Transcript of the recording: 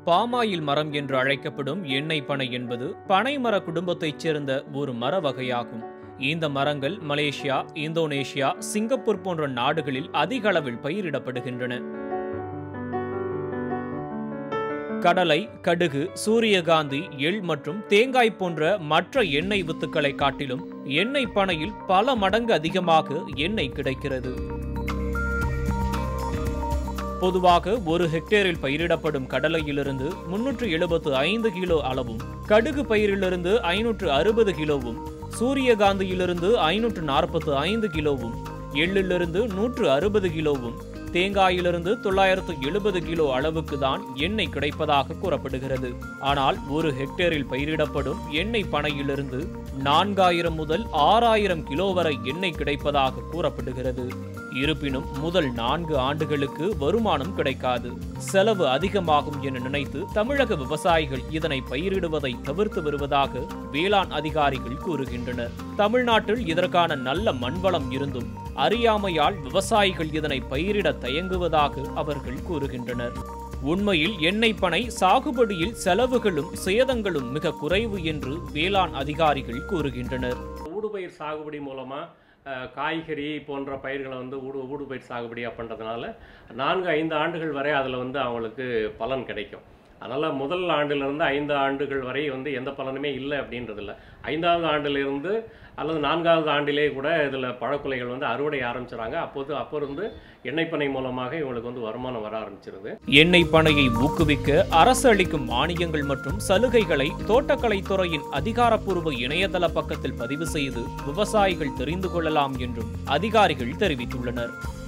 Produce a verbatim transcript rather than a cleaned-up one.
Palm oil மரம் என்று அழைக்கப்படும் எண்ணெய் பனை என்பது பனைமர குடும்பத்தைச் சேர்ந்த ஒரு மர வகையாகும். இந்த மரங்கள் மலேசியா, இந்தோனேஷியா, சிங்கப்பூர் போன்ற நாடுகளில் அதிக அளவில் பயிரிடப்படுகின்றன. கடலை, கடுகு, சூரியகாந்தி, எள் மற்றும் தேங்காய் போன்ற மற்ற எண்ணெய் வித்துக்களை காட்டிலும் எண்ணெய் பனையில் பல மடங்கு அதிகமாக எண்ணெய் கிடைக்கிறது. பொதுவாக ஒரு ஹெக்டேரில் பயிரிடப்படும் கடலையிலிருந்து முன்னூற்று எழுபத்து ஐந்து கிலோ அளவும், கடுகு பயிரிலிருந்து ஐநூற்று அறுபது கிலோவும், சூரியகாந்தியிலிருந்து ஐநூற்று நாற்பத்து ஐந்து கிலோவும், எள்ளிலிருந்து நூற்று அறுபது கிலோவும், தேங்காயிலிருந்து தொள்ளாயிரத்து எழுபது கிலோ அளவுக்கு தான் எண்ணெய் கிடைப்பதாக கூறப்படுகிறது. ஆனால் ஒரு ஹெக்டேரில் பயிரிடப்படும் எண்ணெய் பனையிலிருந்து நான்காயிரம் முதல் ஆறாயிரம் கிலோ வரை எண்ணெய் கிடைப்பதாக கூறப்படுகிறது. இருப்பினும் முதல் நான்கு ஆண்டுகளுக்கு வருமானம் கிடைக்காது, செலவு அதிகமாகும் என நினைத்து தமிழக விவசாயிகள் இதனை பயிரிடுவதை தவிர்த்து வருவதாக வேளாண் அதிகாரிகள் கூறுகின்றனர். தமிழ்நாட்டில் இதற்கான நல்ல மண்வளம் இருந்தும் அறியாமையால் விவசாயிகள் இதனை பயிரிட தயங்குவதாக அவர்கள் கூறுகின்றனர். உண்மையில் எண்ணெய் பனை சாகுபடியில் செலவுகளும் சேதங்களும் மிக குறைவு என்று வேளாண் அதிகாரிகள் கூறுகின்றனர். ஊடுபயிர் சாகுபடி மூலமா காய்கறி போன்ற பயிர்களை வந்து ஊடு ஊடுபயிர் சாகுபடியாக பண்ணுறதுனால நான்கு ஐந்து ஆண்டுகள் வரை அதில் வந்து அவங்களுக்கு பலன் கிடைக்கும். அதனால் முதல் ஆண்டிலிருந்து ஐந்து ஆண்டுகள் வரை வந்து எந்த பலனுமே இல்லை அப்படின்றதில்ல. ஐந்தாவது ஆண்டிலிருந்து அல்லது நான்காவது ஆண்டிலே கூட இதில் பழக்குலைகள் வந்து அறுவடை ஆரம்பிச்சுறாங்க. அப்போது அப்போ இருந்து எண்ணெய் பனை மூலமாக இவங்களுக்கு வந்து வருமானம் வர ஆரம்பிச்சிருது. எண்ணெய் பனையை ஊக்குவிக்க அரசு அளிக்கும் மானியங்கள் மற்றும் சலுகைகளை தோட்டக்கலைத்துறையின் அதிகாரப்பூர்வ இணையதள பக்கத்தில் பதிவு செய்து விவசாயிகள் தெரிந்து கொள்ளலாம் என்றும் அதிகாரிகள் தெரிவித்துள்ளனர்.